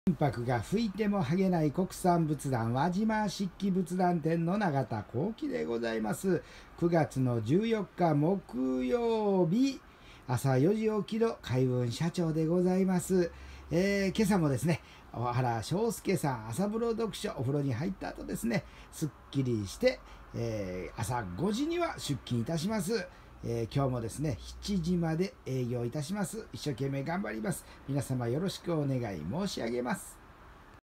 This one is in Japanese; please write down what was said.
心拍が吹いても剥げない国産仏壇輪島漆器仏壇店の永田幸喜でございます。9月の14日木曜日、朝4時起きの海運社長でございます。今朝もですね、小原章介さん、朝風呂読書、お風呂に入った後ですね、すっきりして、朝5時には出勤いたします。今日もですね、7時まで営業いたします。一生懸命頑張ります。皆様よろしくお願い申し上げます。